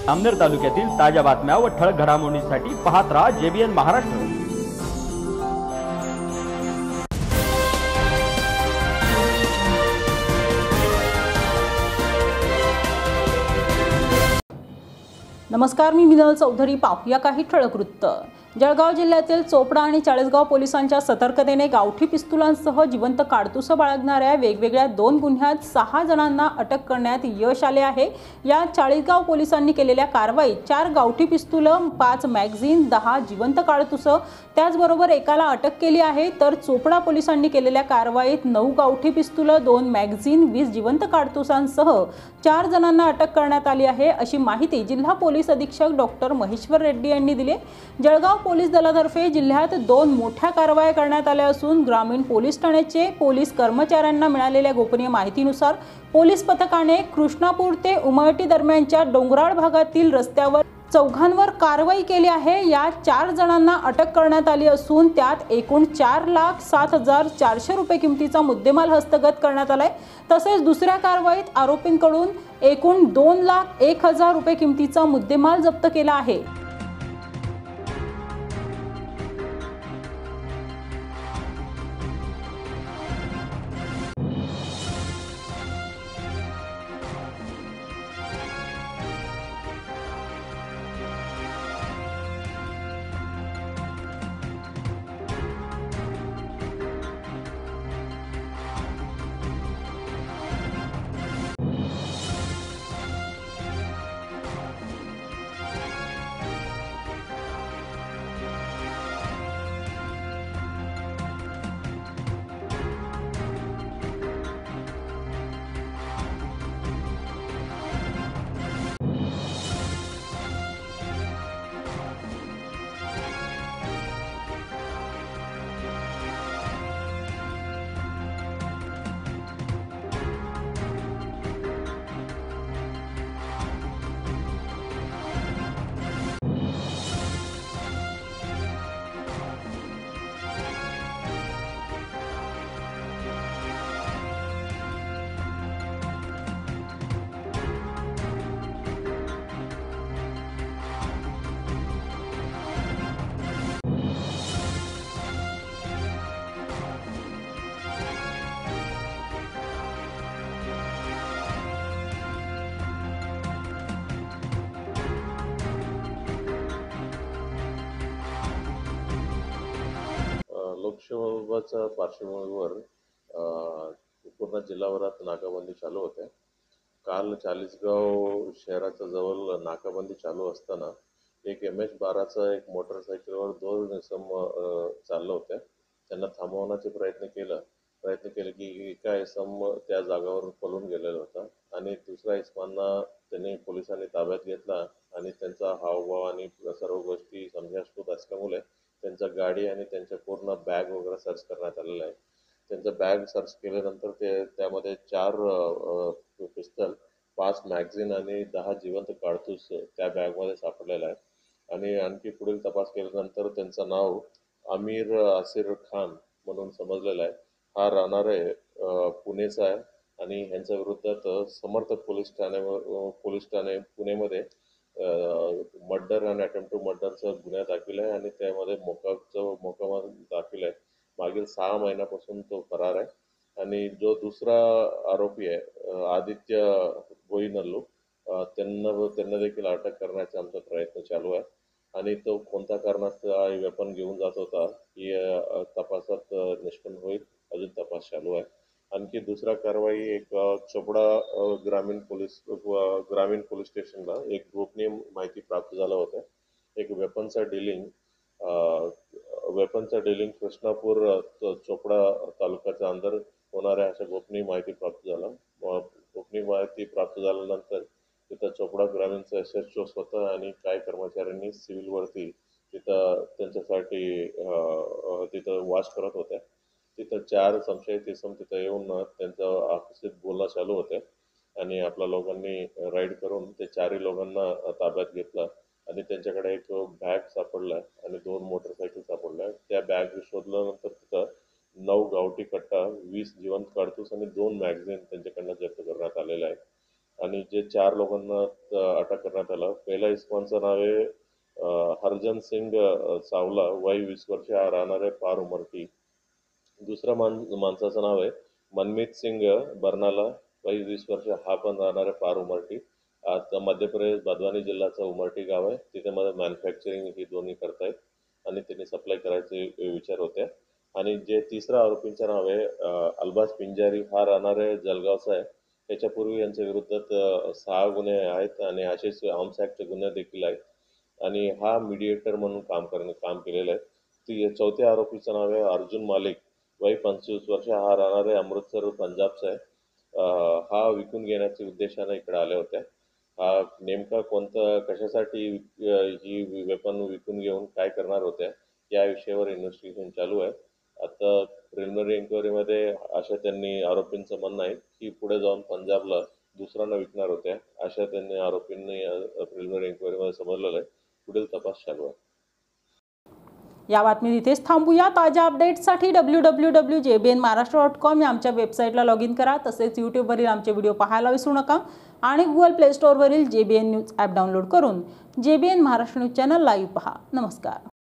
जामनेर तालुक्यातील ताज्या बातम्या व ठळक घडामोडींसाठी पाहत राहा JBN महाराष्ट्र। नमस्कार, मी मिनल चौधरी। पाहूया काही ठळक वृत्त। जळगाव जिल्ह्यातील चोपडा आणि चाळीसगाव पोलिसांच्या सतर्कतेने गावठी पिस्तुलांसह जिवंत काडतुस बाळगणाऱ्या वेगवेगळ्या 2 गुन्ह्यात 6 जणांना अटक करण्यात यश आले आहे। या चाळीसगाव पोलिसांनी केलेल्या कारवाईत 4 गावठी पिस्तूल, 5 मॅगझीन, 10 जिवंत काडतुस, त्याचबरोबर एकाला अटक केली आहे। तर चोपडा पोलिसांनी केलेल्या कारवाईत 9 गावठी पिस्तूल, 2 मॅगझीन, 20 जिवंत काडतुसांसह 4 जणांना अटक करण्यात आली आहे, अशी माहिती जिल्हा पोलीस अधीक्षक डॉक्टर महेश्वर रेड्डी यांनी दिली। जळगाव पोलीस दलातर्फे जिल्ह्यात 2 मोठ्या कारवाया करण्यात आल्या असून ग्रामीण पोलीस ठाण्याचे पोलीस कर्मचाऱ्यांना मिळालेल्या गोपनीय माहितीनुसार पोलीस पथकाने कृष्णापूर ते उमळटी दरम्यानच्या डोंगराळ भागातील रस्त्यावर 4 वर कारवाई केली आहे। या 4 जणांना अटक करण्यात आली असून त्यात एकूण 4,07,400 रुपये किमतीचा मुद्देमाल हस्तगत करण्यात आलाय। तसेच दुसऱ्या कारवाईत आरोपींकडून एकूण 2,01,000 रुपये किमतीचा मुद्देमाल जप्त केला आहे। लोकसभेच्या पार्श्वभूमीवर पूर्ण जिल्हाभरात नाकाबंदी चालू होते। काल चाळीसगाव शहराच्या जवळ नाकाबंदी चालू असताना एक MH-12चा एक मोटरसायकलवर 2 इसम चालले होते। त्यांना थांबवण्याचे प्रयत्न केले की एका इसम त्या जागावर पळून गेलेला होता आणि दुसऱ्या इसमांना त्यांनी पोलिसांनी ताब्यात घेतला आणि त्यांचा हावभाव आणि सर्व गोष्टी संशयास्पद असल्यामुळे त्यांचा गाडी आणि त्यांच्या पूर्ण बॅग वगैरे सर्च करण्यात आलेला आहे। त्यांचा बॅग सर्च केल्यानंतर त्यामध्ये 4 पिस्तल, 5 मॅगझीन आणि 10 जिवंत काडतूस त्या बॅगमध्ये सापडलेला आहे। आणि आणखी पुढील तपास केल्यानंतर त्यांचं नाव आमिर आसिर खान म्हणून समजलेलं आहे। हा राहणार आहे पुणेचा आहे आणि ह्यांच्या विरुद्धात समर्थक पोलीस ठाणे पुणेमध्ये मर्डर आणि अटेम्प्ट टू मर्डरचा गुन्हा दाखल आहे आणि त्यामध्ये मोकदमा दाखल आहे। मागील 6 महिन्यापासून तो फरार आहे आणि जो दुसरा आरोपी आहे आदित्य बोईनल्लू, त्यांना देखील अटक करण्याचा आमचा प्रयत्न चालू आहे आणि तो कोणत्या कारणास्तव वेपन घेऊन जात होता ही तपासात निष्पन्न होईल। अजून तपास चालू आहे। आणखी दुसरा कारवाई एक चोपडा ग्रामीण पोलीस स्टेशनला एक गोपनीय माहिती प्राप्त झालं होतं। एक वेपनचा डीलिंग कृष्णापूर चोपडा तालुक्याच्या अंदर होणाऱ्या अशा गोपनीय माहिती प्राप्त झाला। गोपनीय माहिती प्राप्त झाल्यानंतर तिथं चोपडा ग्रामीणचा SHO स्वतः आणि काही कर्मचाऱ्यांनी सिव्हिलवरती तिथं त्यांच्यासाठी तिथं वॉच करत होते। तिथं 4 संशयित इसम तिथं येऊन त्यांचं आपसीत बोलणं चालू होते आणि आपल्या लोकांनी राईड करून ते 4ही लोकांना ताब्यात घेतलं आणि त्यांच्याकडे एक बॅग सापडला आणि 2 मोटरसायकल सापडल्या। त्या बॅग शोधल्यानंतर तिथं 9 गावठी कट्टा, 20 जिवंत काडतूस आणि 2 मॅगझीन त्यांच्याकडनं जप्त करण्यात आलेला आहे। आणि जे 4 लोकांना अटक करण्यात आलं. पहिला इसमाचं नाव आहे हरजन सिंग चावला, वय 20 वर्ष, राहणार आहे पार उमरटी. दुसरा माणसाचं नाव आहे मनमीत सिंग बर्नाला, वय 20 वर्ष, हा पण राहणार आहे पार उमरटी. आता मध्य प्रदेश बदवानी जिल्ह्याचं उमरटी गाव आहे, तिथे मध्ये मॅन्युफॅक्चरिंग ही दोन्ही करतायत आणि त्यांनी सप्लाय करायचे विचार होते. आणि जे तिसरा आरोपींचं नाव आहे अल्बाज पिंजारी, हा राहणार आहे जळगावचा आहे. त्याच्यापूर्वी यांच्या विरुद्धात 6 गुन्हे आहेत आणि असेच आर्म्स ॲक्टचे गुन्हे देखील आहेत. आणि हा मीडिएटर म्हणून काम केलेलं आहे. चौथ्या आरोपीचं नाव आहे अर्जुन मालिक, वय 25 वर्ष, हा राहणार आहे अमृतसर पंजाबचा आहे. हा विकून घेण्याच्या उद्देशाने इकडे आल्या होत्या. हा नेमका कशासाठी ही वेपन विकून घेऊन काय करणार होत्या या विषयावर इन्व्हेस्टिगेशन चालू आहे. आता प्रिलिमिनरी एन्क्वायरीमध्ये अशा त्यांनी आरोपींचं म्हणणं आहे की पुढे जाऊन पंजाबला दुसऱ्यांना विकणार होत्या, अशा त्यांनी आरोपींनी प्रिलिमिनरी एन्क्वायरीमध्ये समजलेलं आहे. पुढील तपास चालू आहे. या बातमीत इथेच थांबूया. ताज्या अपडेट्ससाठी www.jbnmaharashtra.com या आमच्या वेबसाईटला लॉग इन करा. तसेच यूट्यूबवरील आमचे व्हिडिओ पाहायला विसरू नका आणि गुगल प्ले स्टोअरवरील JBN न्यूज ॲप डाउनलोड करून JBN Maharashtra news channel live पहा. नमस्कार.